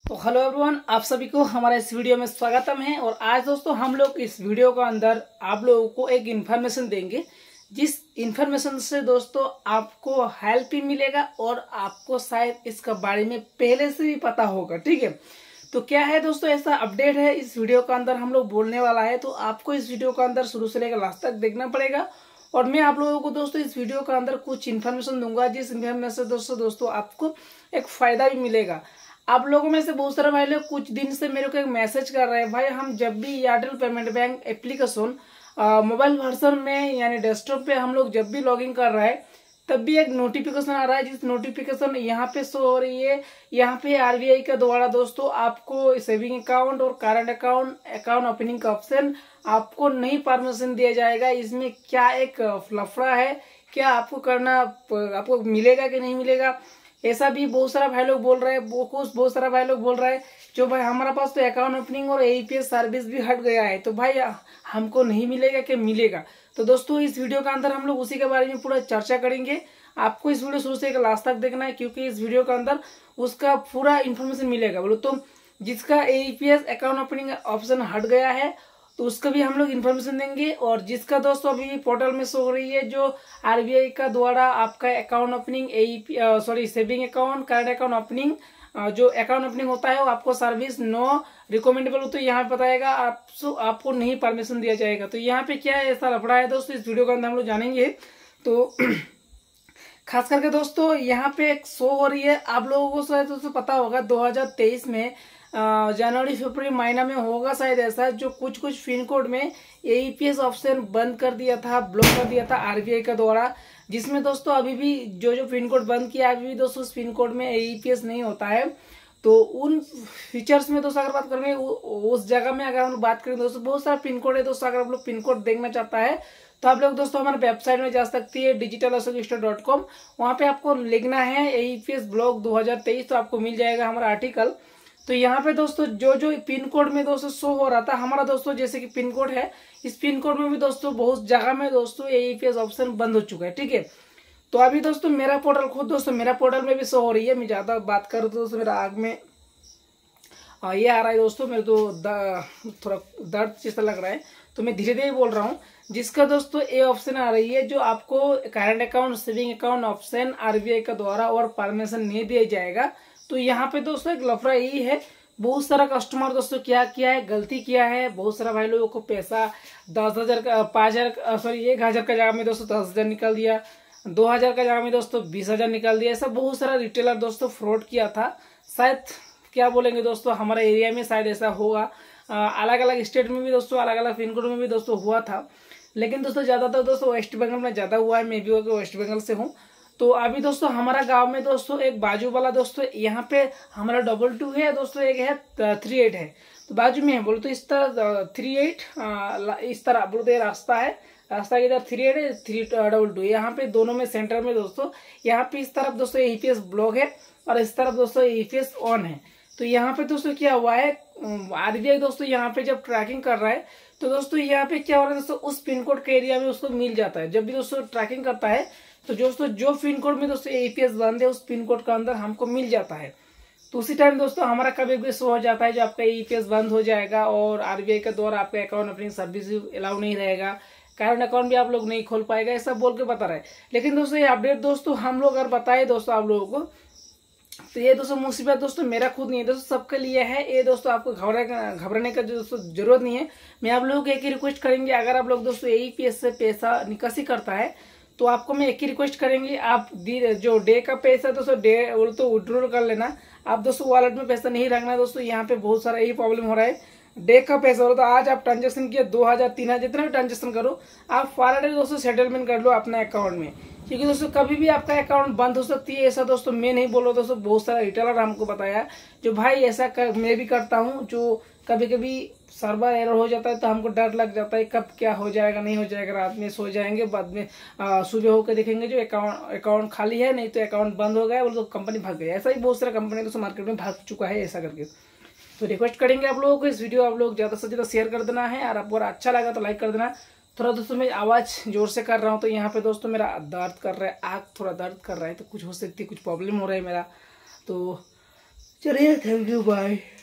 तो hello everyone, आप सभी को हमारे इस वीडियो में स्वागतम है। और आज दोस्तों हम लोग इस वीडियो के अंदर आप लोगों को एक इन्फॉर्मेशन देंगे, जिस इन्फॉर्मेशन से दोस्तों आपको हेल्प भी मिलेगा और आपको शायद इसका बारे में पहले से भी पता होगा। ठीक है, तो क्या है दोस्तों, ऐसा अपडेट है इस वीडियो के अंदर हम लोग बोलने वाला है। तो आपको इस वीडियो के अंदर शुरू से लेकर लास्ट तक देखना पड़ेगा। और मैं आप लोगों को दोस्तों इस वीडियो के अंदर कुछ इन्फॉर्मेशन दूंगा, जिस इन्फॉर्मेशन से दोस्तों आपको एक फायदा भी मिलेगा। आप लोगों में से बहुत सारे भाई लोग कुछ दिन से मेरे को एक मैसेज कर रहे हैं, भाई हम जब भी Airtel payment bank application mobile version में यानी डेस्कटॉप पे हम लोग जब भी लॉगिन कर रहे हैं, तब भी एक नोटिफिकेशन आ रहा है, जिस नोटिफिकेशन यहाँ पे शो हो रही है। यहाँ पे आरबीआई के द्वारा दोस्तों आपको सेविंग अकाउंट और करंट अकाउंट ओपनिंग का ऑप्शन आपको नहीं परमिशन दिया जाएगा। इसमें क्या एक लफड़ा है, क्या आपको करना, आपको मिलेगा कि नहीं मिलेगा, ऐसा भी बहुत सारा भाई लोग बोल रहे हैं। बहुत सारा भाई लोग बोल रहे हैं जो भाई हमारा पास तो अकाउंट ओपनिंग और एईपीएस सर्विस भी हट गया है, तो भाई हमको नहीं मिलेगा कि मिलेगा। तो दोस्तों इस वीडियो के अंदर हम लोग उसी के बारे में पूरा चर्चा करेंगे। आपको इस वीडियो शुरू से लास्ट तक देखना है, क्योंकि इस वीडियो के अंदर उसका पूरा इन्फॉर्मेशन मिलेगा। बोलो तो जिसका एईपीएस अकाउंट ओपनिंग ऑप्शन हट गया है तो उसका भी हम लोग इन्फॉर्मेशन देंगे। और जिसका दोस्तों अभी भी पोर्टल में शो हो रही है, जो आरबीआई का द्वारा आपका account opening saving account current account opening जो अकाउंट ओपनिंग होता है वो आपको सर्विस नो रिकमेंडेबल, तो यहाँ बताएगा आपको नहीं परमिशन दिया जाएगा। तो यहाँ पे क्या है, ऐसा लफड़ा है दोस्तों, इस वीडियो के अंदर हम लोग जानेंगे। तो खास करके दोस्तों यहाँ पे एक शो हो रही है, आप लोगों को शायद दोस्तों पता होगा 2023 में जनवरी फरवरी महीना में होगा शायद ऐसा, जो कुछ पिन कोड में एईपीएस ऑप्शन बंद कर दिया था, ब्लॉक कर दिया था आरबीआई का द्वारा। जिसमें दोस्तों अभी भी जो पिन कोड बंद किया, अभी भी दोस्तों उस पिन कोड में एईपीएस नहीं होता है। तो उन फीचर्स में दोस्तों अगर बात करेंगे, उस जगह में अगर हम बात करें दोस्तों, बहुत सारा पिन कोड है दोस्तों। अगर आप लोग पिन कोड देखना चाहता है तो आप लोग दोस्तों हमारे वेबसाइट में जा सकती है digitalassociation.com। वहाँ पे आपको लिखना है एईपीएस ब्लॉक 2023, तो आपको मिल जाएगा हमारा आर्टिकल। तो यहाँ पे दोस्तों जो पिन कोड में दोस्तों शो हो रहा था हमारा दोस्तों, जैसे कि पिन कोड है, इस पिन कोड में भी दोस्तों बहुत जगह में दोस्तों एईपीएस ऑप्शन बंद हो चुका है। ठीक है, तो अभी दोस्तों मेरा पोर्टल खुद दोस्तों मेरा पोर्टल में भी शो हो रही है। मैं ज्यादा बात करूँ तो दोस्तों मेरा आग में ये आ रहा है दोस्तों, मेरे तो थोड़ा दर्द जैसा लग रहा है, तो मैं धीरे धीरे बोल रहा हूँ। जिसका दोस्तों ये ऑप्शन आ रही है, जो आपको current account saving account option RBI का द्वारा और परमिशन नहीं दिया जाएगा। तो यहाँ पे दोस्तों एक लफड़ा यही है, बहुत सारा कस्टमर दोस्तों क्या किया है, गलती किया है। बहुत सारा भाई लोगों को पैसा 10,000 का 5,000 सॉरी 1,000 का जगह में दोस्तों 10,000 निकाल दिया, 2,000 का जगह में दोस्तों 20,000 निकाल दिया। ऐसा बहुत सारा रिटेलर दोस्तों फ्रॉड किया था। शायद क्या बोलेंगे दोस्तों, हमारा एरिया में शायद ऐसा होगा, अलग अलग स्टेट में भी दोस्तों, अलग अलग पिन कोड में भी दोस्तों हुआ था। लेकिन दोस्तों ज्यादातर दोस्तों वेस्ट बंगाल में ज्यादा हुआ है, मैं भी वेस्ट बंगाल से हूँ। तो अभी दोस्तों हमारा गांव में दोस्तों एक बाजू वाला दोस्तों, यहाँ पे हमारा 22 है दोस्तों, एक है 38 है, तो बाजू में है बोलो तो इस तरह 38 इस तरह बोलो तो ये रास्ता है, रास्ता की तरफ 38 है, 322 यहाँ पे दोनों में सेंटर में दोस्तों, यहाँ पे इस तरफ दोस्तों एईपीएस ब्लॉक है और इस तरफ दोस्तों एईपीएस ऑन है। तो यहाँ पे दोस्तों क्या हुआ है, आरबीआई दोस्तों यहाँ पे जब ट्रैकिंग कर रहा है तो दोस्तों यहाँ पे क्या हो रहा है दोस्तों, उस पिन कोड के एरिया में उसको मिल जाता है। जब भी दोस्तों ट्रैकिंग करता है तो दोस्तों जो पिन कोड में दोस्तों एईपीएस बंद है, उस पिन कोड का अंदर हमको मिल जाता है। तो उसी टाइम दोस्तों हमारा कभी भी शो हो जाता है जो आपका एईपीएस बंद हो जाएगा और आरबीआई के द्वारा आपका अकाउंट अपनी सर्विस अलाउ नहीं रहेगा, करंट अकाउंट भी आप लोग नहीं खोल पाएगा, ऐसा बोल के बता रहे हैं। लेकिन दोस्तों ये अपडेट दोस्तों हम लोग अगर बताए दोस्तों आप लोगों को, तो ये दोस्तों मुसीबत दोस्तों मेरा खुद नहीं है दोस्तों, सबके लिए है ये दोस्तों। आपको घबराने का दोस्तों जरूरत नहीं है। मैं आप लोगों को एक ही रिक्वेस्ट करेंगे, अगर आप लोग दोस्तों एईपीएस से पैसा निकासी करता है तो आपको मैं एक ही रिक्वेस्ट करेंगे, आप जो डे का पैसा दोस्तों डे वो तो विड्रॉल कर लेना। आप दोस्तों वॉलेट में पैसा नहीं रखना दोस्तों, यहाँ पे बहुत सारा यही प्रॉब्लम हो रहा है। डे का पैसा हो तो आज आप ट्रांजेक्शन किया 2,000 3,000 जितना भी ट्रांजेक्शन करो, आप फॉरवर्ड दोस्तों सेटलमेंट कर लो अपने अकाउंट में, क्योंकि दोस्तों कभी भी आपका अकाउंट बंद हो सकती है। ऐसा दोस्तों मैं नहीं बोल रहा दोस्तों, बहुत सारा रिटेलर हमको बताया जो भाई ऐसा मैं भी करता हूँ, जो कभी कभी सर्वर एरर हो जाता है तो हमको डर लग जाता है कब क्या हो जाएगा नहीं हो जाएगा, रात में सो जाएंगे, बाद में सुबह होकर देखेंगे जो अकाउंट खाली है, नहीं तो अकाउंट बंद हो गया, वो तो कंपनी भाग गई। ऐसा ही बहुत सारा कंपनी दोस्तों मार्केट में भाग चुका है ऐसा करके। तो रिक्वेस्ट करेंगे आप लोगों को, इस वीडियो आप लोग ज्यादा से ज्यादा शेयर कर देना है, और आपको अच्छा लगा तो लाइक कर देना। थोड़ा दोस्तों मैं आवाज जोर से कर रहा हूँ तो यहाँ पे दोस्तों मेरा दर्द कर रहा है, आँख थोड़ा दर्द कर रहा है, तो कुछ हो सकती है, कुछ प्रॉब्लम हो रहा है मेरा। तो चलिए, थैंक यू, बाय।